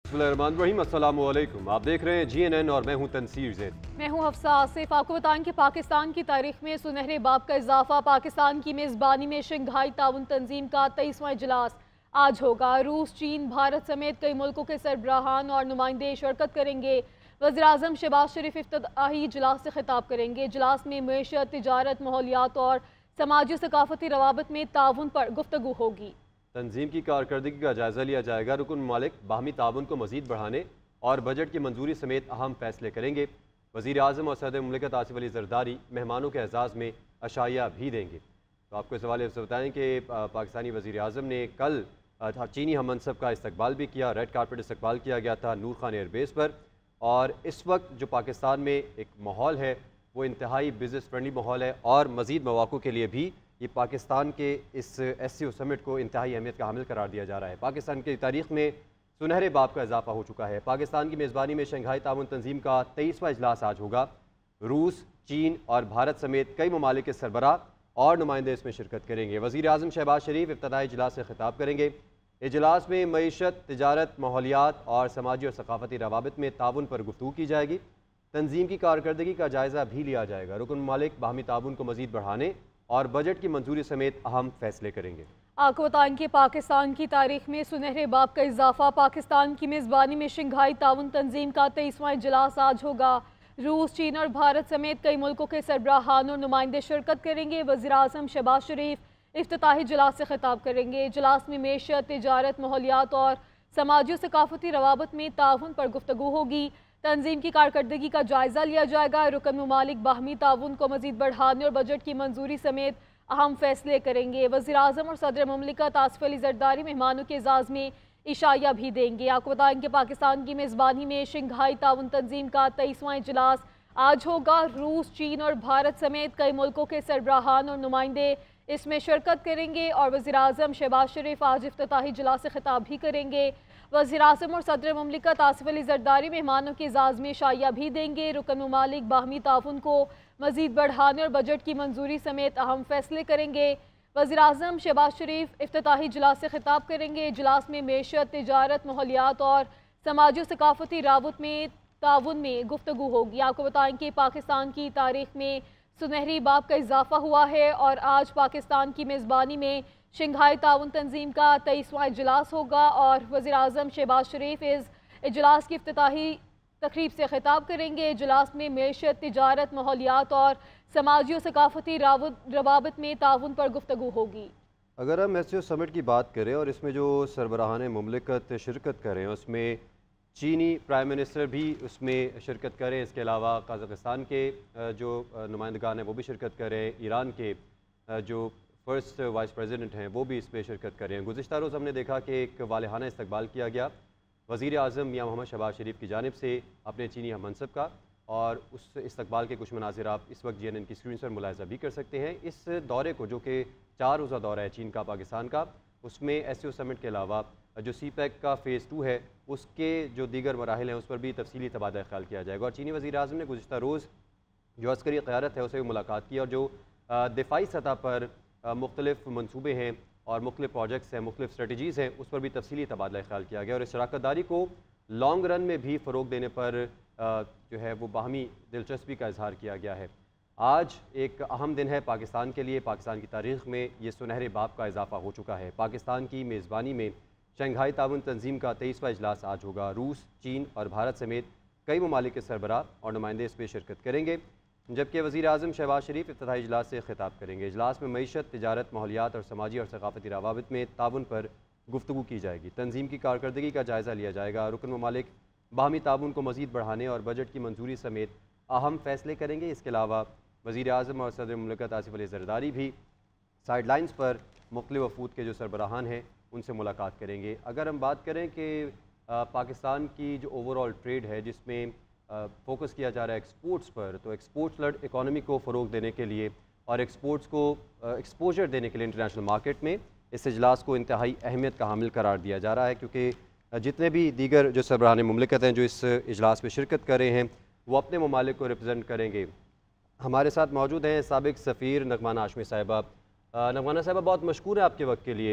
बिस्मिल्लाहिर्रहमानिर्रहीम, अस्सलामु अलैकुम। आप देख रहे हैं GNN और मैं हूं तनसीर ज़ैद। मैं हूं हफ्सा आसिफ। आपको बताएं कि पाकिस्तान की तारीख में सुनहरे बाब का इजाफा। पाकिस्तान की मेज़बानी में शंघाई ताउन तंजीम का 23वां इजलास आज होगा। रूस, चीन, भारत समेत कई मुल्कों के सरबराहान और नुमाइंदे शिरकत करेंगे। वज़ीर-ए-आज़म शहबाज शरीफ इफ्तिताही इजलास से खिताब करेंगे। इजलास में मईशत, तिजारत, माहौलियात और समाजी सकाफती रवाबत में ताउन पर गुफ्तगू होगी। तंजीम की कारकर्दगी का जायज़ा लिया जाएगा। रुकन ममालिक बाहमी ताउन को मज़ीद बढ़ाने और बजट की मंजूरी समेत अहम फैसले करेंगे। वज़ीर-ए-आज़म और सदर मुमलिकत आसिफ अली ज़रदारी मेहमानों के एजाज़ में अशाइया भी देंगे। तो आपको इस हवाले से बताएँ कि पाकिस्तानी वज़ीर-ए-आज़म ने कल चीनी हम मनसब का इस्तकबाल भी किया। रेड कारपेट इस्तकबाल किया गया था नूर खान एयरबेस पर। और इस वक्त जो पाकिस्तान में एक माहौल है वो इंतहाई बिज़नेस फ्रेंडली माहौल है और मज़ीद मौक़ों के लिए भी ये पाकिस्तान के इस SCO समिट को इंतहाई अहमियत का हामिल करार दिया जा रहा है। पाकिस्तान की तारीख़ में सुनहरे बाब का इजाफा हो चुका है। पाकिस्तान की मेज़बानी में शंघाई ताउन तंजीम का 23वां इजलास आज होगा। रूस, चीन और भारत समेत कई ममालिक के सरबराह और नुमाइंदे इसमें शिरकत करेंगे। वज़ीर-ए-आज़म शहबाज शरीफ इफ्तिताही इजलास से खिताब करेंगे। इजलास में मईशत, तिजारत, माहौलियात और समाजी और सकाफती रवाबित में ताउन पर गुफ्तगू की जाएगी। तंजीम की कारकर्दगी का जायज़ा भी लिया जाएगा। रुकन ममालिक बाहमी ताउन को मज़ीद बढ़ाने और बजट की मंजूरी समेत अहम फैसले करेंगे। आपको बताएं कि पाकिस्तान की तारीख में सुनहरे बाब का इजाफा। पाकिस्तान की मेज़बानी में शंघाई ताउन तंजीम का 23वां इजलास आज होगा। रूस, चीन और भारत समेत कई मुल्कों के सरबराहान और नुमाइंदे शिरकत करेंगे। वज़ीर-ए-आज़म शहबाज शरीफ इफ्तिताही इजलास से खिताब करेंगे। इजलास में मईशत, तिजारत, माहौलियात और समाजी और सकाफती रवाबत में ताउन पर गुफ्तगू होगी। तंजीम की कारकर्दगी का जायज़ा लिया जाएगा। रुकन ममालिक बाहमी ताउन को मज़ीद बढ़ाने और बजट की मंजूरी समेत अहम फैसले करेंगे। वज़ीर-ए-आज़म और सदर मुमलिकत आसिफ अली ज़रदारी मेहमानों के एजाज़ में इशाइया भी देंगे। आपको बताएं कि पाकिस्तान की मेज़बानी में शंघाई ताउन तंजीम का 23वां इजलास आज होगा। रूस, चीन और भारत समेत कई मुल्कों के सरबराहान और नुमाइंदे इसमें शिरकत करेंगे। और वज़ीर-ए-आज़म शहबाज शरीफ आज इफ्तिताही इजलास से खिताब भी करेंगे। वज़ीर-ए-आज़म और सदर मुमलिकत आसिफ अली ज़रदारी मेहमानों के एजाज़ में इशाइया भी देंगे। रुकन ममालिक बाहमी ताउन को मज़ीद बढ़ाने और बजट की मंजूरी समेत अहम फैसले करेंगे। वज़ीर-ए-आज़म शहबाज शरीफ इफ्तिताही इजलास से खिताब करेंगे। इजलास में मईशत, तिजारत, माहौलियात और समाजी सकाफती राबत में ताउन में गुफ्तगू होगी। आपको बताएं कि पाकिस्तान की तारीख में सुनहरी बाब का इजाफा हुआ है और आज पाकिस्तान की मेज़बानी में शंघाई ताउन तंजीम का 23वां इजलास होगा। और वज़ीर-ए-आज़म शहबाज शरीफ इस इजलास की इफ्तिताही तकरीब से खिताब करेंगे। इजलास में मईशत, तिजारत, माहौलियात और समाजी और सकाफती रवाबत में ताउन पर गुफ्तगू होगी। अगर हम SCO समिट की बात करें और इसमें जो सरबराहान मुमलिकत शिरकत करें उसमें चीनी प्राइम मिनिस्टर भी उसमें शिरकत करें। इसके अलावा कज़ाकिस्तान के जो नुमाइंदगान हैं वो भी शिरकत करें। ईरान के जो फर्स्ट वाइस प्रेसिडेंट हैं वो भी इस पर शिरकत करें। गुज़िश्ता रोज़ हमने देखा कि एक वालिहाना इस्तकबाल किया गया वज़ीर-ए-आज़म मियां मोहम्मद शहबाज शरीफ की जानिब से अपने चीनी हम मनसब का। और उस इस्तकबाल के कुछ मनाज़िर आप इस वक्त GNN की स्क्रीन पर मुलाहिज़ा भी कर सकते हैं। इस दौरे को जो कि 4 रोज़ा दौरा है चीन का पाकिस्तान का, उसमें SCO समिट के अलावा जो CPEC का फ़ेज़ 2 है उसके जो दीगर मराहिल हैं उस पर भी तफसीली तबादला ख्याल किया जाएगा। और चीनी वज़ीर-ए-आज़म ने गुज़िश्ता रोज़ जो अस्करी क़यादत है उससे भी मुलाकात की और जो दिफ़ाई सतह पर मुख्तलिफ़ मनसूबे हैं और मुख्तलिफ़ प्रोजेक्ट्स हैं, मुख्तलिफ़ स्ट्रेटजीज़ हैं, उस पर भी तफसीली तबादला ख्याल किया गया। और इस शराकत दारी को लॉन्ग रन में भी फ़रोग़ देने पर जो है वो बाहमी दिलचस्पी का इजहार किया गया है। आज एक अहम दिन है पाकिस्तान के लिए। पाकिस्तान की तारीख़ में ये सुनहरे बाब का इजाफा हो चुका है। पाकिस्तान की मेज़बानी में शंघाई ताउन तंजीम का 23वां इजलास आज होगा। रूस, चीन और भारत समेत कई ममालिक के सरबराह और नुमाइंदे इस पर शिरकत करेंगे। जबकि वज़ीर-ए-आज़म शहबाज शरीफ इफ्तिताही इजलास से खिताब करेंगे। इजलास में मईशत, तिजारत, माहौलियात और समाजी और सकाफती रवाबित में ताउन पर गुफ्तगू की जाएगी। तंजीम की कारकर्दगी का जायज़ा लिया जाएगा। रुकन ममालिक बाहमी ताउन को मज़ीद बढ़ाने और बजट की मंजूरी समेत अहम फैसले करेंगे। इसके अलावा वज़ीर-ए-आज़म और सदर मुमलिकत आसिफ अली ज़रदारी भी साइड लाइन्स पर मुख्तलिफ़ वफ़ूद के जो सरबराहान हैं उनसे मुलाकात करेंगे। अगर हम बात करें कि पाकिस्तान की जो ओवरऑल ट्रेड है जिसमें फोकस किया जा रहा है एक्सपोर्ट्स पर, तो एक्सपोर्ट्स लड इकॉनमी को फ़रोग़ देने के लिए और एक्सपोर्ट्स को एक्सपोजर देने के लिए इंटरनेशनल मार्केट में इस इजलास को इंतहाई अहमियत का हामिल करार दिया जा रहा है। क्योंकि जितने भी दीगर जो सरबराहान मुमलिकत हैं जो इस इजलास में शिरकत कर रहे हैं वो अपने ममालिक को रिप्रजेंट करेंगे। हमारे साथ मौजूद हैं साबिक सफ़ीर नगमाना हाशमी साहिबा। नगमाना साहिबा, बहुत मशकूर है आपके वक्त के लिए।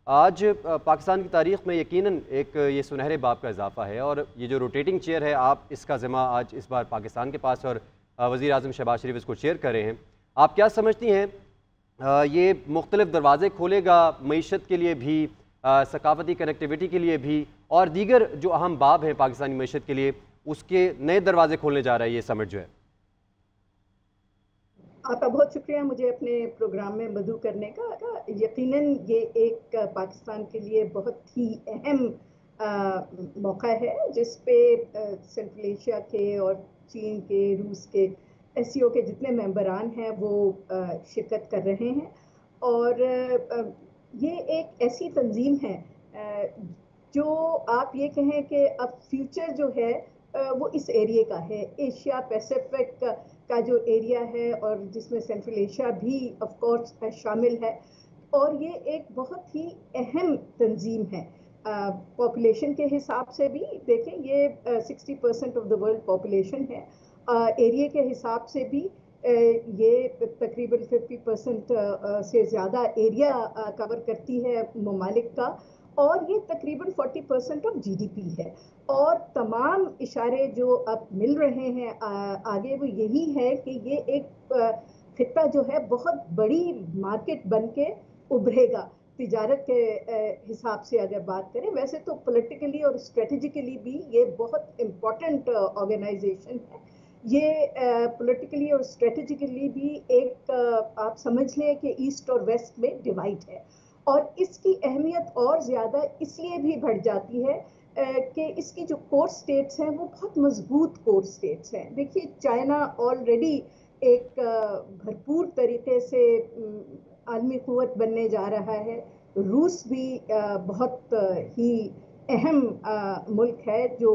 آج پاکستان کی تاریخ میں یقیناً ایک یہ سنہرے باب کا اضافہ ہے، اور یہ جو روٹیٹنگ چیئر ہے آپ اس کا ذمہ آج اس بار پاکستان کے پاس، اور وزیر اعظم شہباز شریف اس کو چیئر کر رہے ہیں. آپ کیا سمجھتی ہیں یہ مختلف دروازے کھولے گا معیشت کے لیے بھی، ثقافتی کنیکٹیویٹی کے لیے بھی، اور دیگر جو اہم باب ہیں پاکستانی معیشت کے لیے اس کے نئے دروازے کھولنے جا رہا ہے یہ سمٹ جو ہے؟ آپ کا بہت شکریہ مجھے اپنے پروگرام میں مدعو کرنے کا. یقیناً یہ ایک پاکستان کے لیے بہت ہی اہم موقع ہے جس پہ سنٹرل ایشیا کے اور چین کے، روس کے، ایس سی او کے جتنے ممبران ہیں وہ شرکت کر رہے ہیں. اور یہ ایک ایسی تنظیم ہے جو آپ یہ کہیں کہ اب فیوچر جو ہے وہ اس ایریے کا ہے، ایشیا پیسیفک کا جو ایریا ہے، اور جس میں سینٹرل ایشیا بھی آف کورس شامل ہے. اور یہ ایک بہت ہی اہم تنظیم ہے پاپولیشن کے حساب سے بھی. دیکھیں یہ 60% آف دا ورلڈ پاپولیشن ہے. ایریا کے حساب سے بھی یہ تقریباً 50% سے زیادہ ایریا کور کرتی ہے ممالک کا، اور یہ تقریباً 40% آف جی ڈی پی ہے. اور تمام اشارے جو اب مل رہے ہیں آگے وہ یہی ہے کہ یہ ایک خطہ جو ہے بہت بڑی مارکیٹ بن کے ابھرے گا تجارت کے حساب سے اگر بات کریں. ویسے تو پولیٹیکلی اور اسٹریٹجیکلی بھی یہ بہت امپورٹنٹ آرگنائزیشن ہے. یہ پولیٹیکلی اور اسٹریٹجیکلی بھی ایک آپ سمجھ لیں کہ ایسٹ اور ویسٹ میں ڈیوائڈ ہے. اور اس کی اہمیت اور زیادہ اس لیے بھی بڑھ جاتی ہے کہ اس کی جو کور سٹیٹس ہیں وہ بہت مضبوط کور سٹیٹس ہیں. دیکھیے چائنا آلریڈی ایک بھرپور طریقے سے عالمی قوت بننے جا رہا ہے. روس بھی بہت ہی اہم ملک ہے جو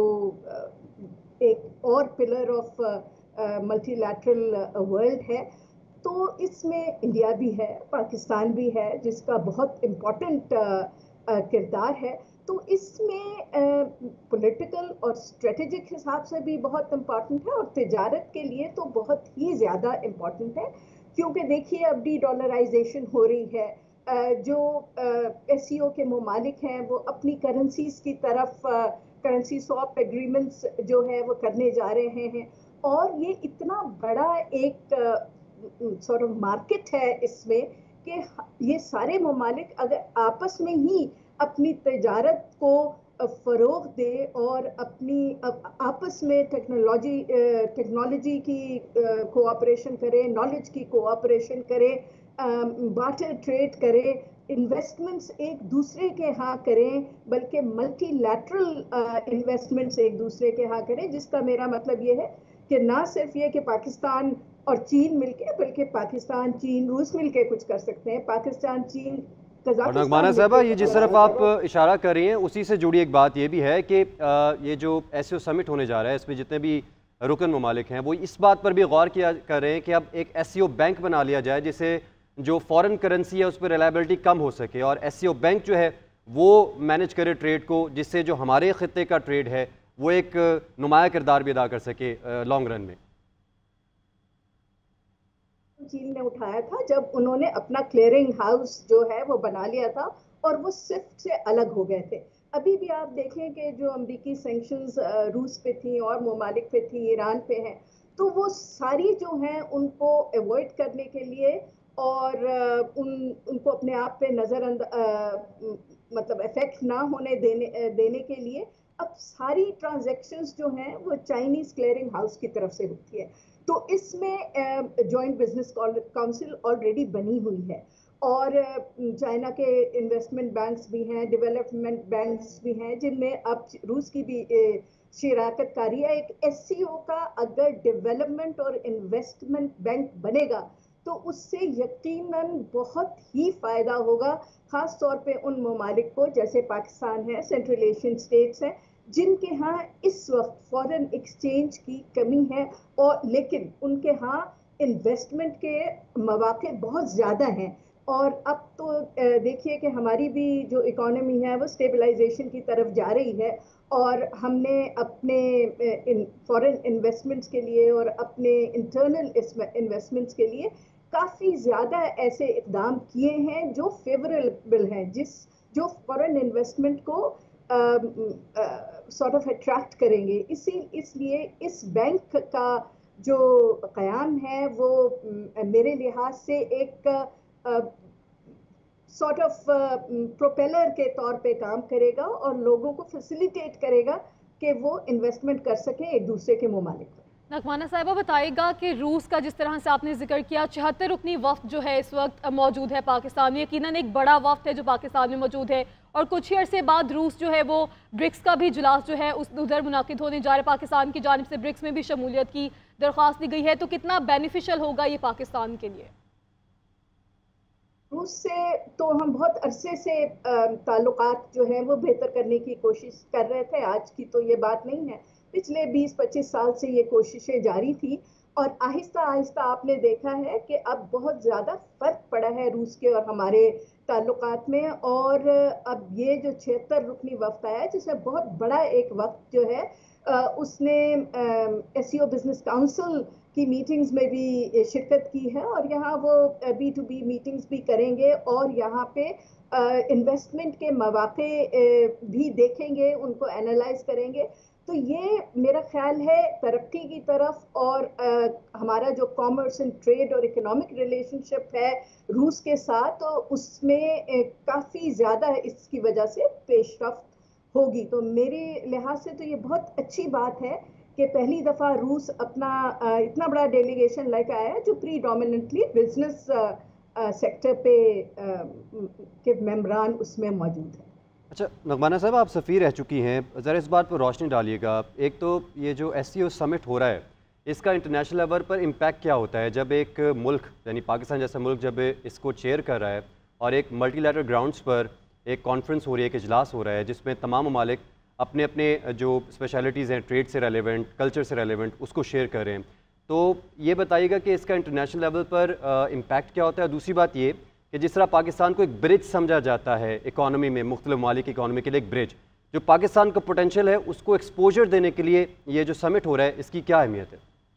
ایک اور pillar of multilateral world ہے. تو اس میں انڈیا بھی ہے، پاکستان بھی ہے جس کا بہت امپورٹنٹ کردار ہے. تو اس میں پولیٹیکل اور اسٹریٹجک حساب سے بھی بہت امپورٹنٹ ہے، اور تجارت کے لیے تو بہت ہی زیادہ امپورٹنٹ ہے. کیونکہ دیکھیے اب ڈی ڈالرائزیشن ہو رہی ہے، جو ایس سی او کے ممالک ہیں وہ اپنی کرنسیز کی طرف کرنسی سواپ ایگریمنٹس جو ہے وہ کرنے جا رہے ہیں. اور یہ اتنا بڑا ایک سورٹ آف مارکیٹ ہے اس میں کہ یہ سارے ممالک اگر آپس میں ہی اپنی تجارت کو فروغ دے اور اپنی آپس میں ٹیکنالوجی کی کوآپریشن کرے، نالج کی کوآپریشن کرے، بارٹر ٹریڈ کرے، انویسٹمنٹس ایک دوسرے کے ہاں کریں، بلکہ ملٹی لیٹرل انویسٹمنٹس ایک دوسرے کے ہاں کریں. جس کا میرا مطلب یہ ہے کہ نہ صرف یہ کہ پاکستان اور چین مل کے، بلکہ پاکستان، چین، روس مل کے کچھ کر سکتے ہیں. پاکستان، چین، اور نغمانہ صاحبہ یہ جس طرف آپ اشارہ کر رہی ہیں اسی سے جڑی ایک بات یہ بھی ہے کہ یہ جو ایس سی او سمٹ ہونے جا رہا ہے اس میں جتنے بھی رکن ممالک ہیں وہ اس بات پر بھی غور کیا کر رہے ہیں کہ اب ایک ایس سی او بینک بنا لیا جائے جسے جو فورن کرنسی ہے اس پہ ریلائبلٹی کم ہو سکے، اور ایس سی او بینک جو ہے وہ مینج کرے ٹریڈ کو، جس سے جو ہمارے خطے کا ٹریڈ ہے وہ ایک نمایاں کردار بھی ادا کر سکے لانگ رن میں. چین نے اٹھایا تھا جب انہوں نے اپنا کلیئرنگ ہاؤس جو ہے وہ بنا لیا تھا اور وہ سوئفٹ سے الگ ہو گئے تھے. ابھی بھی آپ دیکھیں کہ جو امریکی سینکشنز روس پہ تھیں اور ممالک پہ تھیں، ایران پہ ہیں، تو وہ ساری جو ہیں ان کو ایوائڈ کرنے کے لیے اور ان کو اپنے آپ پہ مطلب افیکٹ نہ ہونے دینے کے لیے اب ساری ٹرانزیکشنز جو ہیں وہ چائنیز کلیئرنگ ہاؤس کی طرف سے ہوتی ہے. تو اس میں جوائنٹ بزنس کاؤنسل آلریڈی بنی ہوئی ہے، اور چائنا کے انویسٹمنٹ بینکس بھی ہیں، ڈیولپمنٹ بینکس بھی ہیں، جن میں اب روس کی بھی شراکت کاری ہے. ایک ایس سی او کا اگر ڈیولپمنٹ اور انویسٹمنٹ بینک بنے گا تو اس سے یقیناً بہت ہی فائدہ ہوگا، خاص طور پہ ان ممالک کو جیسے پاکستان ہے، سینٹرل ایشین اسٹیٹس ہیں، جن کے ہاں اس وقت فورن ایکسچینج کی کمی ہے، اور لیکن ان کے ہاں انویسٹمنٹ کے مواقع بہت زیادہ ہیں. اور اب تو دیکھیے کہ ہماری بھی جو اکانومی ہے وہ اسٹیبلائزیشن کی طرف جا رہی ہے، اور ہم نے اپنے فورن انویسٹمنٹس کے لیے اور اپنے انٹرنل انویسٹمنٹس کے لیے کافی زیادہ ایسے اقدام کیے ہیں جو فیوریبل ہیں، جس जो फॉरेन इन्वेस्टमेंट को सॉर्ट ऑफ अट्रैक्ट करेंगे। इसलिए इस बैंक का जो क़याम है वो मेरे लिहाज से एक सॉर्ट ऑफ प्रोपेलर के तौर पे काम करेगा और लोगों को फैसिलिटेट करेगा कि वो इन्वेस्टमेंट कर सकें एक दूसरे के ममालिक में। नगमाना साहिबा, बताइएगा कि रूस का जिस तरह से आपने जिक्र किया 76 रुकनी वफ्द जो है इस वक्त मौजूद है पाकिस्तान में, यकीनन एक बड़ा वफ्द है जो पाकिस्तान में मौजूद है, और कुछ ही अरसे बाद रूस जो है वो ब्रिक्स का भी इजलास जो है उधर मुनाकिद होने जा रहा है। पाकिस्तान की जानिब से ब्रिक्स में भी शमूलियत की दरख्वास्त दी गई है, तो कितना बेनिफिशियल होगा ये पाकिस्तान के लिए? रूस से तो हम बहुत अरसे से ताल्लुकात जो हैं वो बेहतर करने की कोशिश कर रहे थे, आज की तो ये बात नहीं है। पिछले 20-25 साल से ये कोशिशें जारी थी और आहिस्ता आहिस्ता आपने देखा है कि अब बहुत ज़्यादा फ़र्क पड़ा है रूस के और हमारे ताल्लुकात में। और अब ये जो 76 रुकनी वफ्द आया है जिसमें बहुत बड़ा एक वक्त जो है उसने एससीओ बिजनेस काउंसिल की मीटिंग्स में भी शिरकत की है और यहाँ वो B2B मीटिंग्स भी करेंगे और यहाँ पे इन्वेस्टमेंट के मौके भी देखेंगे, उनको एनालाइज करेंगे। तो ये मेरा ख्याल है तरक्की की तरफ और हमारा जो कॉमर्स एंड ट्रेड और इकोनॉमिक रिलेशनशिप है रूस के साथ, तो उसमें काफ़ी ज़्यादा इसकी वजह से पेशरफ्त होगी। तो मेरे लिहाज से तो ये बहुत अच्छी बात है कि पहली दफ़ा रूस अपना इतना बड़ा डेलीगेशन लेकर आया है जो प्रीडोमिनेंटली बिजनेस सेक्टर पे के मेंबरान उसमें मौजूद है। अच्छा नगमाना साहब, आप सफ़ीर रह चुकी हैं, ज़रा इस बात पर रोशनी डालिएगा। एक तो ये जो SCO समिट हो रहा है इसका इंटरनेशनल लेवल पर इम्पैक्ट क्या होता है जब एक मुल्क यानी पाकिस्तान जैसा मुल्क जब इसको चेयर कर रहा है और एक मल्टीलैटरल ग्राउंड्स पर एक कॉन्फ्रेंस हो रही है, एक इजलास हो रहा है जिसमें तमाम ममालिक अपने अपने जो स्पेशलिटीज़ हैं ट्रेड से रेलेवेंट, कल्चर से रेलेवेंट, उसको शेयर कर रहे हैं। तो ये बताइएगा कि इसका इंटरनेशनल लेवल पर इम्पैक्ट क्या होता है। दूसरी बात ये कि जिस तरह पाकिस्तान को एक ब्रिज समझा जाता है इकॉनमी में, मुख्तलिफ ममालिक की इकॉनमी के लिए एक ब्रिज, जो पाकिस्तान का पोटेंशियल है उसको एक्सपोजर देने के लिए ये जो समिट हो रहा है इसकी क्या अहमियत है?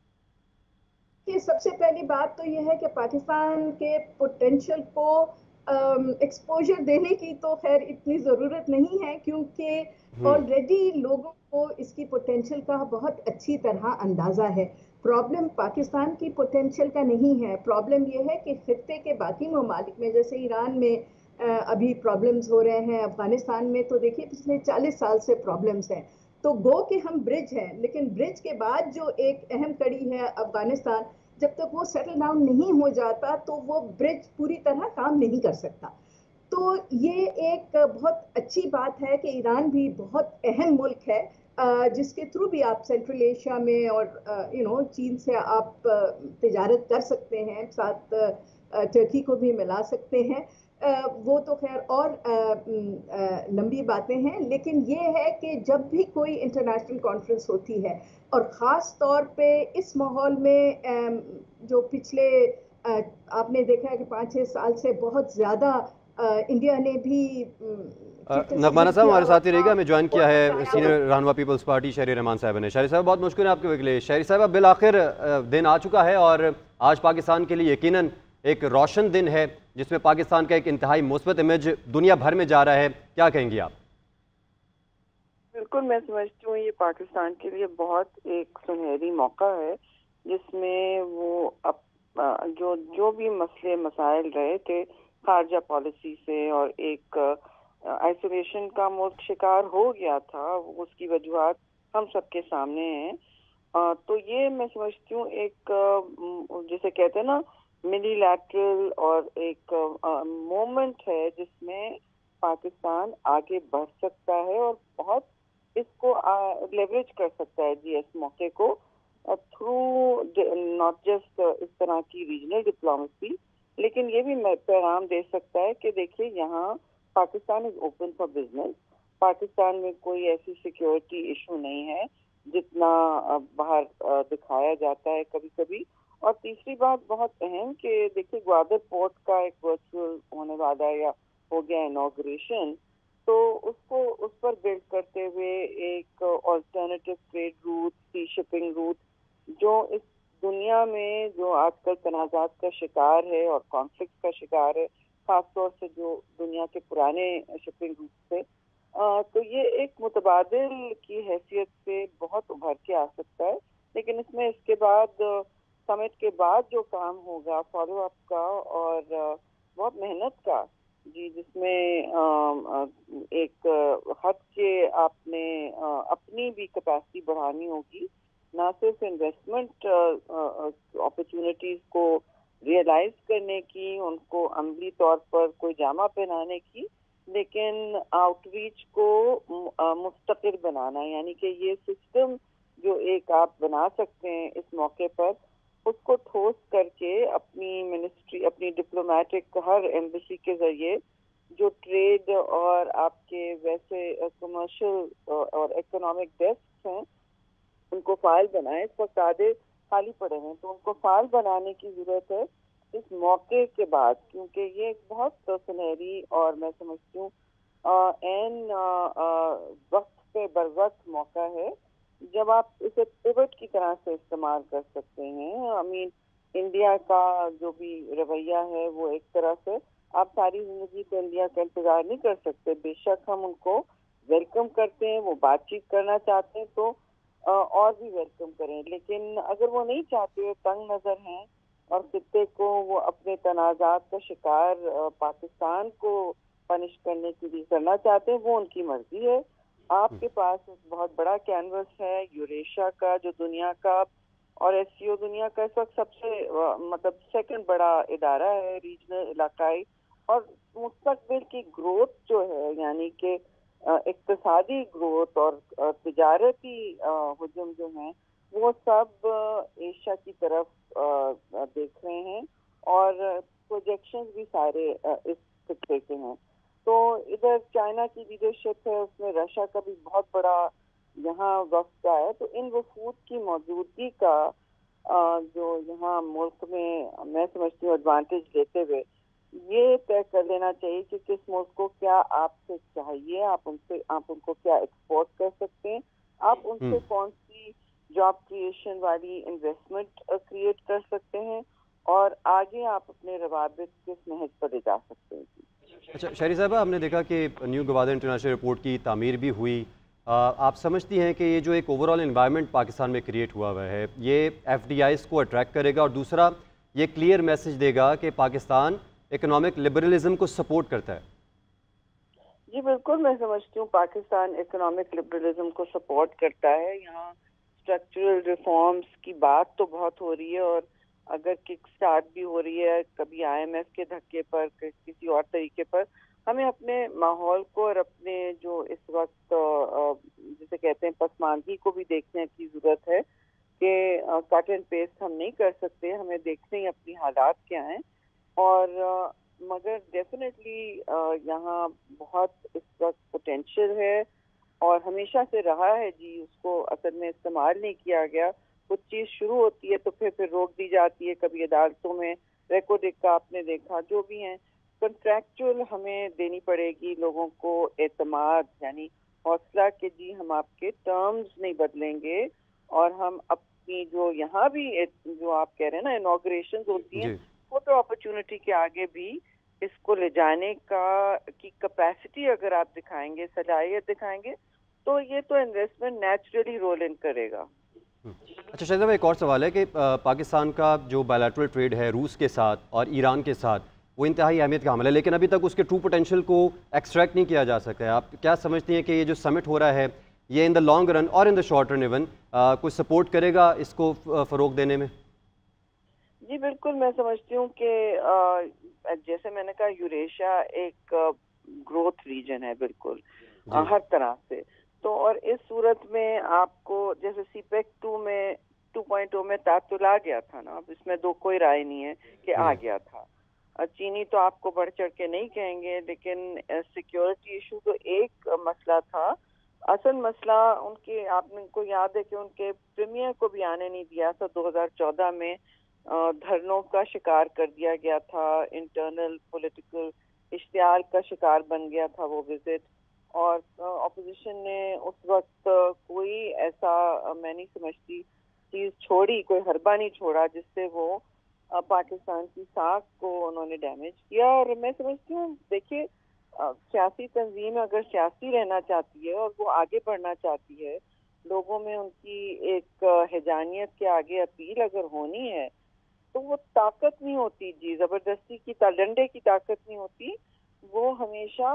कि सबसे पहली बात तो ये है कि पाकिस्तान के पोटेंशियल को एक्सपोजर देने की तो खैर इतनी ज़रूरत नहीं है क्योंकि ऑलरेडी लोगों को इसकी पोटेंशियल का बहुत अच्छी तरह अंदाज़ा है। प्रॉब्लम पाकिस्तान की पोटेंशियल का नहीं है, प्रॉब्लम ये है कि खित्ते के बाकी ममालिक में जैसे ईरान में अभी प्रॉब्लम्स हो रहे हैं, अफ़गानिस्तान में तो देखिए पिछले 40 साल से प्रॉब्लम्स हैं। तो गो कि हम ब्रिज हैं, लेकिन ब्रिज के बाद जो एक अहम कड़ी है अफ़गानिस्तान, जब तक वो सेटल डाउन नहीं हो जाता तो वो ब्रिज पूरी तरह काम नहीं कर सकता। तो ये एक बहुत अच्छी बात है कि ईरान भी बहुत अहम मुल्क है जिसके थ्रू भी आप सेंट्रल एशिया में और चीन से आप तिजारत कर सकते हैं, साथ टर्की को भी मिला सकते हैं। वो तो खैर और लंबी बातें हैं, लेकिन ये है कि जब भी कोई इंटरनेशनल कॉन्फ्रेंस होती है और ख़ास तौर पे इस माहौल में जो पिछले आपने देखा है कि 5-6 साल से बहुत ज़्यादा इंडिया ने भी नगमाना साहब हमारे साथ ही रहेगा, हमें ज्वाइन किया है सीनियर रहनुमा पीपल्स पार्टी शहरी रहमान साहब ने। शहरी साहब बहुत मुश्किल है आपके लिए। शहरी साहब बिल आखिर दिन आ चुका है और आज पाकिस्तान के लिए यकीनन एक रोशन दिन है जिसमें पाकिस्तान का एक इंतहाई मुस्बत इमेज दुनिया भर में जा रहा है, क्या कहेंगी आप? बिल्कुल, मैं समझती हूँ ये पाकिस्तान के लिए बहुत एक सुनहरी मौका है जिसमें वो अब जो भी मसले मसाइल रहे थे खारजा पॉलिसी से और एक आइसोलेशन का मुल्क शिकार हो गया था, उसकी वजूहत हम सबके सामने हैं। तो ये मैं समझती हूँ एक जिसे कहते हैं ना मिनीलैटरल और एक मोमेंट है जिसमें पाकिस्तान आगे बढ़ सकता है और बहुत इसको लेवरेज कर सकता है जी इस मौके को थ्रू नॉट जस्ट इस तरह की रीजनल डिप्लोमेसी, लेकिन ये भी पैगाम दे सकता है कि देखिए यहाँ Pakistan is open for business. Pakistan में कोई ऐसी सिक्योरिटी इशू नहीं है जितना बाहर दिखाया जाता है कभी कभी। और तीसरी बात बहुत अहम कि देखिए ग्वादर पोर्ट का एक वर्चुअल होने वाला है या हो गया इनॉग्रेशन, तो उसको उस पर बिल्ड करते हुए एक alternative trade route, sea shipping route जो इस दुनिया में जो आजकल तनाज़ात का शिकार है और कॉन्फ्लिक्ट का शिकार है خاص طور سے جو دنیا کے پرانے شپنگ روٹ تھے. تو یہ ایک متبادل کی حیثیت سے بہت ابھر کے آ سکتا ہے, لیکن اس کے بعد سمٹ کے بعد جو کام ہوگا فالو اپ کا اور بہت محنت کا, جی, جس میں ایک حد کے آپ نے اپنی بھی کیپیسٹی بڑھانی ہوگی, نہ صرف انویسٹمنٹ اپرچونٹیز کو ریئلائز کرنے کی, ان کو عملی طور پر کوئی جامہ پہنانے کی, لیکن آؤٹ ریچ کو مستقل بنانا, یعنی کہ یہ سسٹم جو ایک آپ بنا سکتے ہیں اس موقع پر, اس کو ٹھوس کر کے اپنی منسٹری, اپنی ڈپلومیٹک ہر ایمبیسی کے ذریعے جو ٹریڈ اور آپ کے ویسے کمرشل اور اکنامک ڈیسک ہیں ان کو فعال بنائیں. اس وقت آدھے خالی پڑے ہیں, تو ان کو فعال بنانے کی ضرورت ہے اس موقع کے بعد, کیونکہ یہ ایک بہت سنہری اور میں سمجھتی ہوں عین وقت پہ بر وقت موقع ہے جب آپ اسے پیوٹ کی طرح سے استعمال کر سکتے ہیں. انڈیا کا جو بھی رویہ ہے وہ ایک طرح سے آپ ساری زندگی تو انڈیا کا انتظار نہیں کر سکتے, بے شک ہم ان کو ویلکم کرتے ہیں, وہ بات چیت کرنا چاہتے ہیں تو اور بھی ویلکم کریں, لیکن اگر وہ نہیں چاہتے, تنگ نظر ہیں اور خطے کو وہ اپنے تنازعات کا شکار پاکستان کو پنش کرنے کے لیے کرنا چاہتے ہیں, وہ ان کی مرضی ہے. آپ کے پاس ایک بہت بڑا کینوس ہے یوریشیا کا, جو دنیا کا اور ایس سی او دنیا کا اس وقت سب سے مطلب سیکنڈ بڑا ادارہ ہے, ریجنل علاقائی, اور مستقبل کی گروتھ جو ہے, یعنی کہ اقتصادی گروتھ اور تجارتی حجم جو ہیں وہ سب ایشیا کی طرف دیکھ رہے ہیں, اور پروجیکشنز بھی سارے اس خطے کے ہیں. تو ادھر چائنا کی لیڈرشپ ہے, اس میں رشیا کا بھی بہت بڑا یہاں وقت ہے, تو ان وفود کی موجودگی کا جو یہاں ملک میں سمجھتی ہوں ایڈوانٹیج لیتے ہوئے یہ طے کر لینا چاہیے کہ کس ملک کو کیا آپ سے چاہیے, آپ ان کو کیا ایکسپورٹ کر سکتے ہیں, آپ ان سے کون سی جاب کریشن والی انویسٹمنٹ کریٹ کر سکتے ہیں, اور آگے آپ اپنے روابط کس نہج پر لے جا سکتے ہیں. اچھا شہری صاحبہ, ہم نے دیکھا کہ نیو گوادر انٹرنیشنل ایئرپورٹ کی تعمیر بھی ہوئی. آپ سمجھتی ہیں کہ یہ جو ایک اوور آل انوائرمنٹ پاکستان میں کریٹ ہوا ہے یہ ایف ڈی آئیز کو اٹریکٹ کرے گا, اور دوسرا یہ کلیئر میسج دے گا کہ پاکستان اکنامک لبرلزم کو سپورٹ کرتا ہے؟ جی بالکل, میں سمجھتی ہوں پاکستان اکنامک لبرلزم کو سپورٹ کرتا ہے. یہاں اسٹرکچرل ریفارمز کی بات تو بہت ہو رہی ہے, اور اگر کک سٹارٹ بھی ہو رہی ہے کبھی آئی ایم ایف کے دھکے پر, کسی اور طریقے پر. ہمیں اپنے ماحول کو اور اپنے جو اس وقت جسے کہتے ہیں پسماندگی کو بھی دیکھنے کی ضرورت ہے کہ کٹ اینڈ پیسٹ ہم نہیں کر سکتے, ہمیں دیکھنے ہی اپنی حالات کیا ہیں. اور مگر ڈیفینیٹلی یہاں بہت اس وقت پوٹینشیل ہے, اور ہمیشہ سے رہا ہے, جی, اس کو اصل میں استعمال نہیں کیا گیا. کچھ چیز شروع ہوتی ہے تو پھر روک دی جاتی ہے, کبھی عدالتوں میں ریکارڈ کا آپ نے دیکھا, جو بھی ہیں کنٹریکچوئل ہمیں دینی پڑے گی لوگوں کو اعتماد, یعنی حوصلہ کہ جی ہم آپ کے ٹرمز نہیں بدلیں گے, اور ہم اپنی جو یہاں بھی جو آپ کہہ رہے ہیں نا انوگریشنز ہوتی ہیں فوٹو اپرچونٹی کے آگے بھی اس کو لے جانے کی کیپیسٹی اگر آپ دکھائیں گے, صلاحیت دکھائیں گے, تو یہ تو انویسٹمنٹ نیچرلی رول ان کرے گا. اچھا شاہد صاحب, ایک اور سوال ہے کہ پاکستان کا جو بائیلیٹرل ٹریڈ ہے روس کے ساتھ اور ایران کے ساتھ وہ انتہائی اہمیت کا حامل ہے, لیکن ابھی تک اس کے ٹرو پوٹینشیل کو ایکسٹریکٹ نہیں کیا جا سکا ہے. آپ کیا سمجھتی ہیں کہ یہ جو سمٹ ہو رہا ہے یہ ان دا لانگ رن اور in the short run even کچھ سپورٹ کرے گا اس کو فروغ دینے میں؟ جی بالکل, میں سمجھتی ہوں کہ جیسے میں نے کہا یوریشیا ایک گروتھ ریجن ہے بالکل ہر طرح سے. تو اور اس صورت میں آپ کو جیسے سی پیک 2.0 میں تعطل آ گیا تھا نا, اب اس میں کوئی رائے نہیں ہے کہ آ گیا تھا. چینی تو آپ کو بڑھ چڑھ کے نہیں کہیں گے, لیکن سیکیورٹی ایشو تو ایک مسئلہ تھا. اصل مسئلہ ان کے, آپ کو یاد ہے کہ ان کے پریمیئر کو بھی آنے نہیں دیا تھا 2014 میں, دھرنوں کا شکار کر دیا گیا تھا, انٹرنل پولیٹیکل اشتعال کا شکار بن گیا تھا وہ وزٹ, اور اپوزیشن نے اس وقت کوئی ایسا میں نہیں سمجھتی چیز چھوڑی, کوئی حربہ نہیں چھوڑا جس سے وہ पाकिस्तान की साख को उन्होंने डैमेज किया। और मैं समझती हूँ, देखिए सियासी तंजीम अगर सियासी रहना चाहती है और वो आगे बढ़ना चाहती है, लोगों में उनकी एक हिजानियत के आगे अपील अगर होनी है, तो वो ताकत नहीं होती जी, जबरदस्ती की डंडे की ताकत नहीं होती, वो हमेशा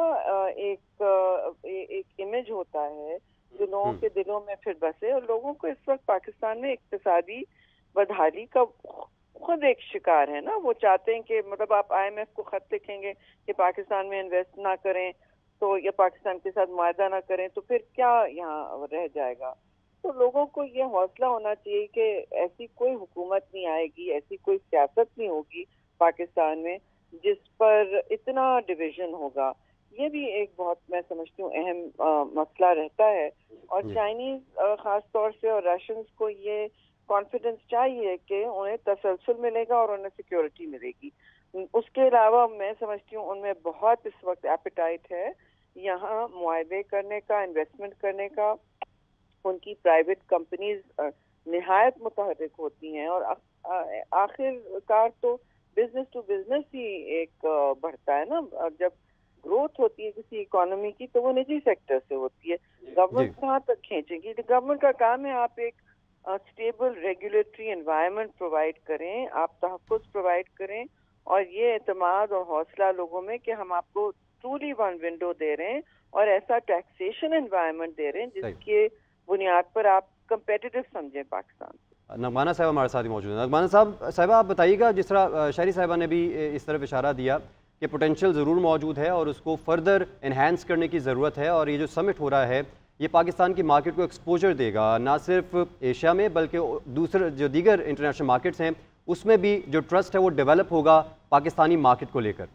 एक इमेज होता है जो लोगों के दिलों में फिर बसे। और लोगों को इस वक्त पाकिस्तान में इक्तिसादी बदहाली का खुद एक शिकार है ना। वो चाहते हैं कि मतलब आप IMF को खत लिखेंगे कि पाकिस्तान में इन्वेस्ट ना करें तो, या पाकिस्तान के साथ मुआहदा ना करें तो फिर क्या यहाँ रह जाएगा। तो लोगों को ये हौसला होना चाहिए कि ऐसी कोई हुकूमत नहीं आएगी, ऐसी कोई सियासत नहीं होगी पाकिस्तान में जिस पर इतना डिवीजन होगा। ये भी एक बहुत, मैं समझती हूँ, अहम मसला रहता है। और चाइनीज खास तौर से और रशियंस को ये कॉन्फिडेंस चाहिए कि उन्हें तसलसल मिलेगा और उन्हें सिक्योरिटी मिलेगी। उसके अलावा मैं समझती हूँ उनमें बहुत इस वक्त एपेटाइट है यहाँ मुआहदे करने का, इन्वेस्टमेंट करने का। उनकी प्राइवेट कंपनीज निहायत मुतहर्रिक होती हैं और आखिरकार तो बिजनेस टू बिजनेस ही एक बढ़ता है ना। जब ग्रोथ होती है किसी इकोनॉमी की तो वो निजी सेक्टर से होती है, गवर्नमेंट कहाँ तक खींचेगी। तो गवर्नमेंट का काम है आप एक स्टेबल रेगुलेटरी एनवायरनमेंट प्रोवाइड करें, आप तहफ़्फ़ुज़ प्रोवाइड करें और ये एतमाद और हौसला लोगों में कि हम आपको ट्रूली वन विंडो दे रहे हैं और ऐसा टैक्सेशन एनवायरनमेंट दे रहे हैं जिसके बुनियाद पर आप कंपेटिटिव समझें पाकिस्तान। नगमाना साहब हमारे साथ ही मौजूद हैं। नगमाना साहब आप बताइएगा, जिस तरह शहरी साहिबा ने भी इस तरफ इशारा दिया कि पोटेंशियल ज़रूर मौजूद है और उसको फर्दर इन्हांस करने की ज़रूरत है, और ये जो समिट हो रहा है ये पाकिस्तान की मार्केट को एक्सपोजर देगा, ना सिर्फ एशिया में बल्कि दूसरे जो दीगर इंटरनेशनल मार्केट्स हैं उसमें भी जो ट्रस्ट है वो डेवलप होगा पाकिस्तानी मार्केट को लेकर।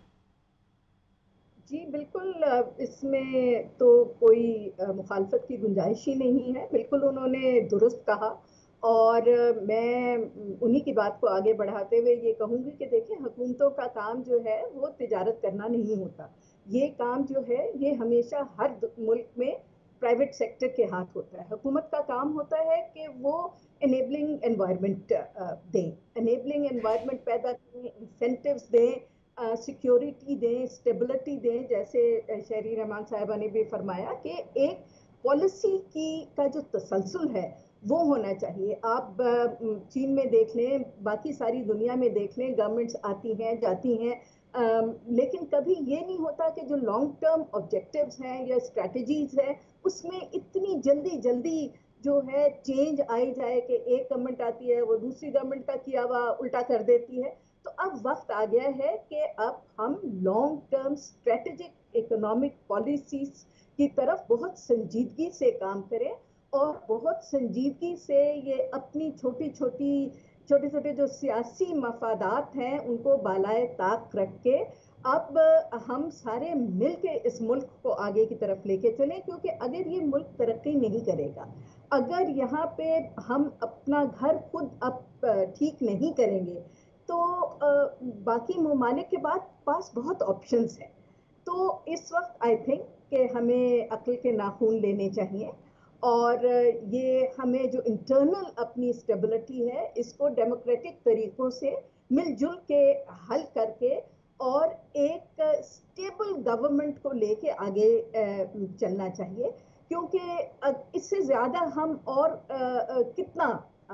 जी बिल्कुल, इसमें तो कोई मुखालफत की गुंजाइश ही नहीं है। बिल्कुल उन्होंने दुरुस्त कहा और मैं उन्हीं की बात को आगे बढ़ाते हुए ये कहूँगी कि देखिए, हुकूमतों का काम जो है वो तिजारत करना नहीं होता। ये काम जो है ये हमेशा हर मुल्क में प्राइवेट सेक्टर के हाथ होता है। हुकूमत का काम होता है कि वो एनेबलिंग एनवायरनमेंट दें, एनेबलिंग एनवायरनमेंट पैदा करें, इंसेंटिव्स दें, सिक्योरिटी दें, स्टेबिलिटी दें। जैसे शहरी रहमान साहिबा ने भी फरमाया कि एक पॉलिसी का जो तसलसल है वो होना चाहिए। आप चीन में देख लें, बाकी सारी दुनिया में देख लें, गवर्नमेंट्स आती हैं जाती हैं, लेकिन कभी ये नहीं होता कि जो लॉन्ग टर्म ऑब्जेक्टिव्स हैं या स्ट्रैटेजीज हैं उसमें इतनी जल्दी जो है चेंज आई जाए कि एक गवर्नमेंट आती है वो दूसरी गवर्नमेंट का किया हुआ उल्टा कर देती है। तो अब वक्त आ गया है कि अब हम long term strategic economic policies की तरफ बहुत संजीदगी से काम करें और बहुत संजीदगी से ये अपनी छोटे छोटे जो सियासी मफादात हैं उनको बालाए ताक रख के अब हम सारे मिल के इस मुल्क को आगे की तरफ लेके चलें। क्योंकि अगर ये मुल्क तरक्की नहीं करेगा, अगर यहाँ पे हम अपना घर खुद अब ठीक नहीं करेंगे तो बाकी ममालिक के पास बहुत ऑप्शंस हैं। तो इस वक्त आई थिंक कि हमें अक्ल के नाखून लेने चाहिए और ये हमें जो इंटरनल अपनी स्टेबिलिटी है इसको डेमोक्रेटिक तरीक़ों से मिलजुल के हल करके और एक स्टेबल गवर्नमेंट को लेके आगे चलना चाहिए। क्योंकि इससे ज़्यादा हम और कितना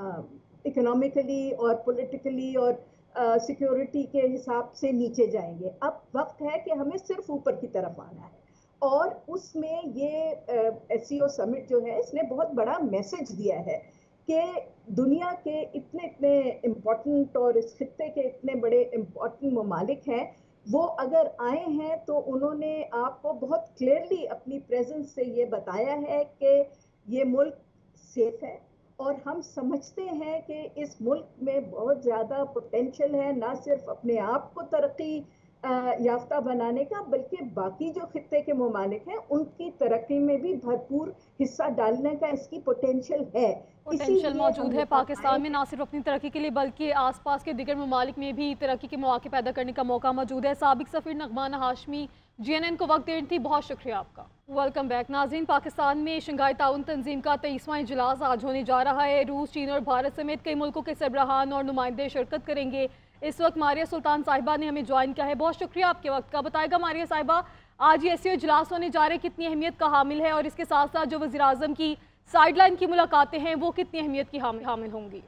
इकोनॉमिकली और पॉलिटिकली और सिक्योरिटी के हिसाब से नीचे जाएंगे। अब वक्त है कि हमें सिर्फ ऊपर की तरफ आना है और उसमें ये SCO समिट जो है इसने बहुत बड़ा मैसेज दिया है कि दुनिया के इतने इम्पोर्टेंट और इस खित्ते के इतने बड़े इम्पोर्टेंट ममालिक हैं, वो अगर आए हैं तो उन्होंने आपको बहुत क्लियरली अपनी प्रेजेंस से ये बताया है कि ये मुल्क सेफ है और हम समझते हैं कि इस मुल्क में बहुत ज़्यादा पोटेंशियल है, ना सिर्फ अपने आप को तरक्की याफ्ता बनाने का बल्कि बाकी जो खित्ते के ममालिक हैं उनकी तरक्की में भी भरपूर हिस्सा डालने का इसकी पोटेंशियल है। पोटेंशियल मौजूद है पाकिस्तान में, ना सिर्फ अपनी तरक्की के लिए बल्कि आसपास के दीगर ममालिक में भी तरक्की के मौके पैदा करने का मौका मौजूद है। साबिक सफ़ीर नगमाना हाशमी GNN को वक्त देनी थी, बहुत शुक्रिया आपका। वेलकम बैक नाज़रीन। पाकिस्तान में शंघाई ताउन तंजीम का 23वां इजलास आज होने जा रहा है। रूस, चीन और भारत समेत कई मुल्कों के सरबराहान और नुमाइंदे शिरकत करेंगे। इस वक्त मारिया सुल्तान साहिबा ने हमें ज्वाइन किया है। बहुत शुक्रिया आपके वक्त का। बताएगा मारिया साहिबा, आज ये एससीओ इजलास होने जा रहे, कितनी अहमियत का हामिल है, और इसके साथ साथ जो वज़ीर आज़म की साइडलाइन की मुलाकातें हैं वो कितनी अहमियत की हामिल होंगी?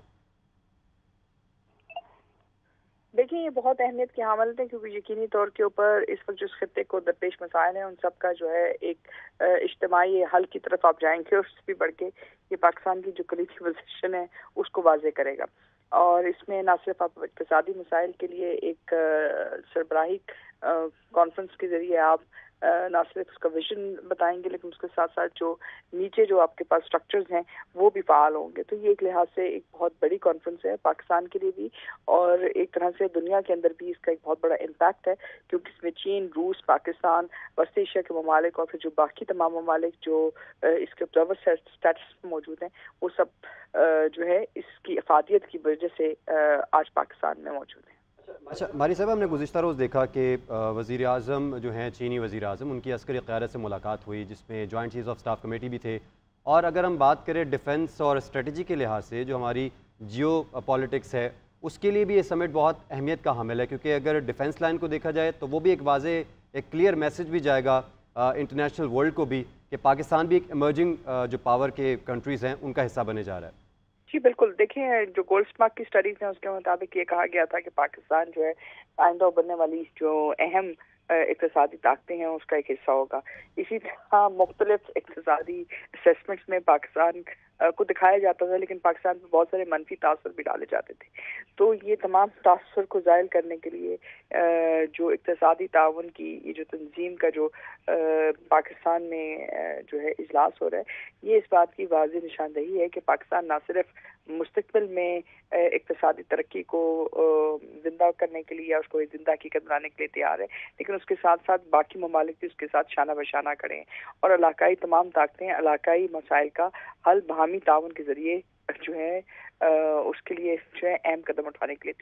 देखिए, ये बहुत अहमियत की हामिल है, क्योंकि यकीनी तौर के ऊपर इस वक्त जो खत्ते को दरपेश मसाइल हैं उन सब का जो है एक इज्तिमाई हल की तरफ आप जाएंगे, और उससे भी बढ़ के ये पाकिस्तान की जो कलीदी पोजीशन है उसको वाजे करेगा। और इसमें न सिर्फ आप इक़्तिसादी मसाइल के लिए एक सरबराही कॉन्फ्रेंस के जरिए आप ना सिर्फ उसका विजन बताएंगे, लेकिन उसके साथ साथ जो नीचे जो आपके पास स्ट्रक्चर्स हैं वो भी फाल होंगे। तो ये एक लिहाज से एक बहुत बड़ी कॉन्फ्रेंस है पाकिस्तान के लिए भी, और एक तरह से दुनिया के अंदर भी इसका एक बहुत बड़ा इम्पैक्ट है, क्योंकि इसमें चीन, रूस, पाकिस्तान, वस्त एशिया के ममालिक और फिर जो बाकी तमाम ममालिक जो इसके ऑब्जर्वर स्टेटस में मौजूद हैं वो सब जो है इसकी अफादियत की वजह से आज पाकिस्तान में मौजूद हैं। अच्छा मारी साहब, हमने गुज़िश्ता रोज़ देखा कि वज़ीर आज़म जो हैं, चीनी वज़ीर आज़म, उनकी अस्करी क़यादत से मुलाकात हुई, जिसमें joint chief of staff committee भी थे। और अगर हम बात करें डिफेंस और स्ट्रेटजी के लिहाज से, जो हमारी जियो पॉलिटिक्स है, उसके लिए भी ये समिट बहुत अहमियत का हामिल है, क्योंकि अगर डिफेंस लाइन को देखा जाए तो वो भी एक वाज़े एक क्लियर मैसेज भी जाएगा इंटरनेशनल वर्ल्ड को भी कि पाकिस्तान भी एक इमर्जिंग जो पावर के कंट्रीज़ हैं उनका हिस्सा बने जा रहा है। जी बिल्कुल, देखिए जो गोल्डस्मार्क की स्टडीज हैं उसके मुताबिक ये कहा गया था कि पाकिस्तान जो है आइंदा बनने वाली जो अहम इक़्तिसादी ताकतें हैं उसका एक हिस्सा होगा। इसी तरह मुख्तलिफ इक़्तिसादी असेसमेंट्स में पाकिस्तान को दिखाया जाता था, लेकिन पाकिस्तान में बहुत सारे मनफी तासुर भी डाले जाते थे। तो ये तमाम तासुर को ज़ायल करने के लिए जो इक़्तिसादी ताउन की ये जो तंजीम का जो पाकिस्तान में जो है इजलास हो रहा है, ये इस बात की वाज़ेह निशानदही है कि पाकिस्तान ना सिर्फ मुस्तक़बिल में इक़्तिसादी तरक्की को ज़िंदा करने के लिए या उसको एक ज़िंदा हकीकत बनाने के लिए तैयार है, लेकिन उसके साथ साथ बाकी ममालिक भी उसके साथ शाना बशाना खड़े हैं, और इलाकाई तमाम ताकतें इलाकाई मसाइल का हल बाहमी ताउन के ज़रिए जो है उसके लिए जो है अहम कदम उठाने के लिए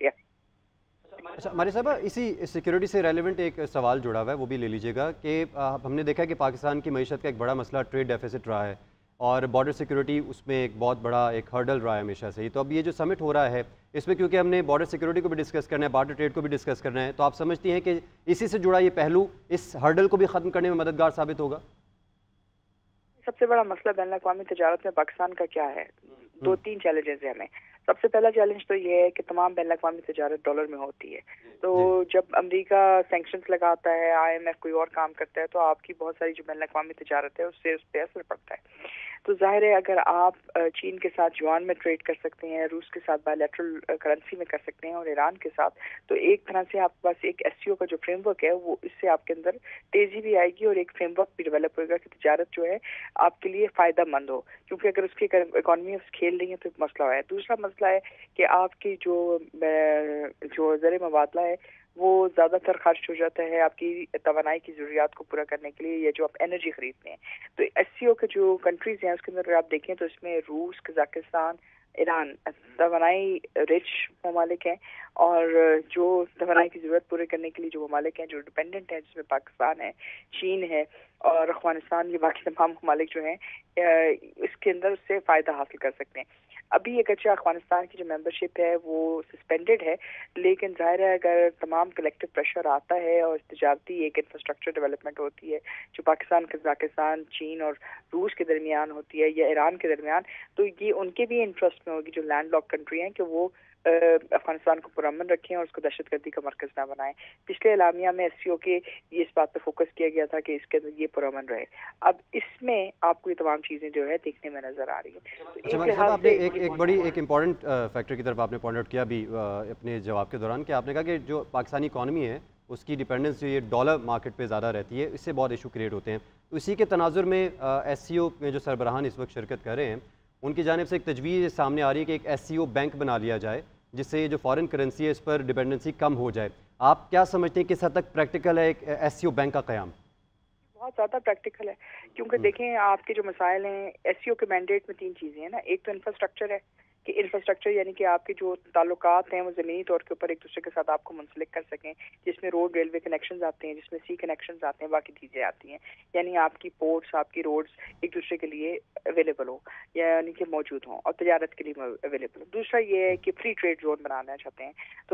तैयार। अच्छा मारी साहब, इसी सिक्योरिटी से रेलिवेंट एक सवाल जुड़ा हुआ है, वो भी ले लीजिएगा कि हमने देखा कि पाकिस्तान की मईशत का एक बड़ा मसला ट्रेड डेफिसिट रहा है, और बॉर्डर सिक्योरिटी उसमें एक बहुत बड़ा एक हर्डल रहा है हमेशा से ही। तो अब ये जो समिट हो रहा है इसमें, क्योंकि हमने बॉर्डर सिक्योरिटी को भी डिस्कस करना है, बॉर्डर ट्रेड को भी डिस्कस करना है, तो आप समझती हैं कि इसी से जुड़ा ये पहलू इस हर्डल को भी ख़त्म करने में मददगार साबित होगा? सबसे बड़ा मसला बैन अक़वामी तजारत में पाकिस्तान का क्या है? दो तीन चैलेंजेस हैं हमें। सबसे पहला चैलेंज तो ये है कि तमाम बैन अक़वामी तजारत डॉलर में होती है, तो जब अमेरिका सैंक्शंस लगाता है, IMF कोई और काम करता है, तो आपकी बहुत सारी जो बैन अक़वामी तजारत है उससे उस पर असर पड़ता है। तो जाहिर है अगर आप चीन के साथ युआन में ट्रेड कर सकते हैं, रूस के साथ बायलैटरल करेंसी में कर सकते हैं, और ईरान के साथ, तो एक तरह से आपके पास एक SCO का जो फ्रेमवर्क है वो इससे आपके अंदर तेजी भी आएगी और एक फ्रेमवर्क भी डेवलप होगा कि तजारत जो है आपके लिए फ़ायदा मंद हो, क्योंकि अगर उसकी इकॉनमी खेल रही है तो एक मसला है। दूसरा मसला है कि आपकी जो ज़र मुबादला है वो ज़्यादातर खर्च हो जाता है आपकी तवानाई की ज़रूरियात को पूरा करने के लिए, या जो आप एनर्जी खरीदते हैं। तो SCO के जो कंट्रीज़ हैं उसके अंदर अगर आप देखें तो इसमें रूस, कज़ाकिस्तान, ईरान तवानाई रिच ममालिक हैं, और जो तवानाई की ज़रूरत पूरे करने के लिए जो ममालिक हैं जो डिपेंडेंट हैं, जिसमें पाकिस्तान है, चीन है और अफ़गानिस्तान, ये बाकी तमाम ममालिक जो हैं इसके अंदर उससे फ़ायदा हासिल कर सकते हैं। अभी अगरचे अफ़गानिस्तान की जो मेंबरशिप है वो सस्पेंडेड है, लेकिन ज़ाहिर है अगर तमाम कलेक्टिव प्रेशर आता है और तजारती एक इंफ्रास्ट्रक्चर डेवलपमेंट होती है जो पाकिस्तान, कज़ाकिस्तान, चीन और रूस के दरमियान होती है या ईरान के दरमियान, तो ये उनके भी इंटरेस्ट में होगी जो लैंड लॉक कंट्री हैं कि वो अफगानिस्तान को पुरअमन रखें और उसको दहशतगर्दी का मरकज़ ना बनाएं। पिछले एलामिया में SCO के ये इस बात पर फोकस किया गया था कि इसके अंदर ये पुरअमन रहे। अब इसमें आपको ये तमाम चीज़ें जो है देखने में नज़र आ रही है। अच्छा, आपने एक बड़ी एक इम्पॉर्टेंट फैक्टर की तरफ आपने पॉइंट आउट किया अभी अपने जवाब के दौरान, कि आपने कहा कि जो पाकिस्तानी इकॉनमी है उसकी डिपेंडेंस जो ये डॉलर मार्केट पे ज़्यादा रहती है, इससे बहुत इशू क्रिएट होते हैं। तो इसी के तनाजुर में SCO में जो सरबराहान इस वक्त शिरकत कर रहे हैं उनकी जानिब से एक तजवीज़ सामने आ रही है कि एक SCO बैंक बना लिया जाए जिससे ये जो फॉरेन करेंसी है इस पर डिपेंडेंसी कम हो जाए। आप क्या समझते हैं किस हद तक प्रैक्टिकल है एक SCO बैंक का क़याम? बहुत ज़्यादा प्रैक्टिकल है, क्योंकि देखें आपके जो मसाइल हैं SCO के मैंडेट में तीन चीज़ें हैं ना। एक तो इंफ्रास्ट्रक्चर है کہ انفراسٹرکچر یعنی کہ آپ کے جو تعلقات ہیں وہ زمینی طور کے اوپر ایک دوسرے کے ساتھ آپ کو منسلک کر سکیں، جس میں روڈ ریلوے کنیکشنز آتے ہیں، جس میں سی کنیکشنز آتے ہیں، باقی چیزیں آتی ہیں، یعنی آپ کی پورٹس، آپ کی روڈز ایک دوسرے کے لیے اویلیبل ہو، یعنی کہ موجود ہوں اور تجارت کے لیے اویلیبل ہو۔ دوسرا یہ ہے کہ فری ٹریڈ زون بنانا چاہتے ہیں، تو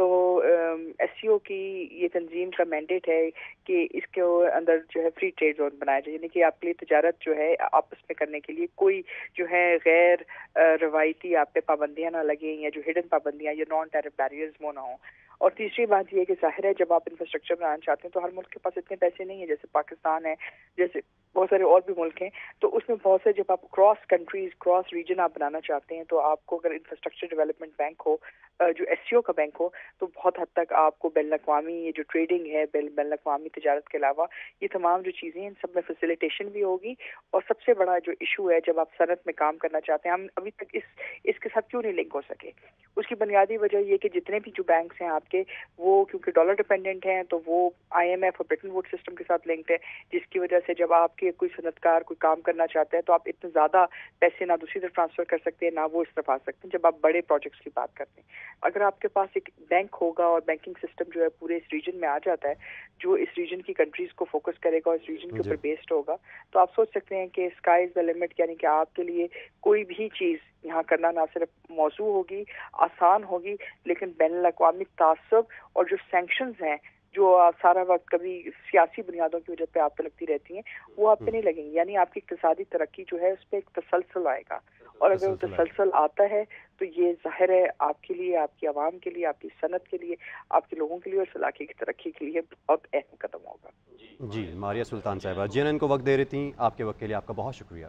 ایس سی او کی یہ تنظیم کا مینڈیٹ ہے کہ اس کے اندر جو ہے فری ٹریڈ زون بنایا جائے، یعنی کہ آپ کے لیے تجارت جو ہے آپس میں کرنے کے لیے کوئی جو ہے غیر روایتی آپ پہ پابندیاں نہ لگیں، یا جو ہڈن پابندیاں یا نان ٹیرف بیریئرز وہ نہ ہوں۔ اور تیسری بات یہ ہے کہ ظاہر ہے جب آپ انفراسٹرکچر بنانا چاہتے ہیں تو ہر ملک کے پاس اتنے پیسے نہیں ہیں، جیسے پاکستان ہے، جیسے بہت سارے اور بھی ملک ہیں، تو اس میں بہت سے جب آپ کراس کنٹریز کراس ریجن آپ بنانا چاہتے ہیں تو آپ کو اگر انفراسٹرکچر ڈیولپمنٹ بینک ہو، جو ایس سی او کا بینک ہو، تو بہت حد تک آپ کو بین الاقوامی یہ جو ٹریڈنگ ہے، بین الاقوامی تجارت کے علاوہ یہ تمام جو چیزیں ہیں ان سب میں فیسیلیٹیشن بھی ہوگی۔ اور سب سے بڑا جو ایشو ہے جب آپ صنعت میں کام کرنا چاہتے ہیں، ہم ابھی تک اس کے ساتھ کیوں نہیں لنک ہو سکے؟ اس کی بنیادی وجہ یہ کہ جتنے بھی جو بینکس ہیں آپ کے، وہ کیونکہ ڈالر ڈیپینڈنٹ ہیں تو وہ آئی ایم ایف اور برٹن ووڈ سسٹم کے ساتھ لنکڈ ہے، جس کی وجہ سے جب آپ کے کوئی صنعت کار کوئی کام کرنا چاہتا ہے تو آپ اتنے زیادہ پیسے نہ دوسری طرف ٹرانسفر کر سکتے ہیں، نہ وہ اس طرف آ سکتے ہیں جب آپ بڑے پروجیکٹس کی بات کرتے ہیں۔ اگر آپ کے پاس ایک بینک ہوگا اور بینکنگ سسٹم جو ہے پورے اس ریجن میں آ جاتا ہے، جو اس ریجن کی کنٹریز کو فوکس کرے گا اور اس ریجن کے اوپر بیسڈ ہوگا، تو آپ سوچ سکتے ہیں کہ اسکائی از دا لمٹ، یعنی کہ آپ کے لیے کوئی بھی چیز یہاں کرنا نہ صرف موزوں ہوگی، آسان ہوگی، لیکن بین الاقوامی تعصب اور جو سینکشنز ہیں جو سارا وقت کبھی سیاسی بنیادوں کی وجہ پہ آپ پہ لگتی رہتی ہیں، وہ آپ پہ نہیں لگیں گی، یعنی آپ کی اقتصادی ترقی جو ہے اس پہ ایک تسلسل آئے گا، اور اگر وہ تسلسل آتا ہے تو یہ ظاہر ہے آپ کے لیے، آپ کی عوام کے لیے، آپ کی صنعت کے لیے، آپ کے لوگوں کے لیے اور اس علاقے کی ترقی کے لیے بہت اہم قدم ہوگا۔ جی ماریہ سلطان صاحبہ، CNN کو وقت دے رہی تھیں، آپ کے وقت کے لیے آپ کا بہت شکریہ۔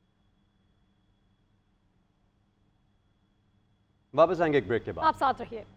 واپس آئیں گے ایک بریک کے بعد، آپ ساتھ رہیے۔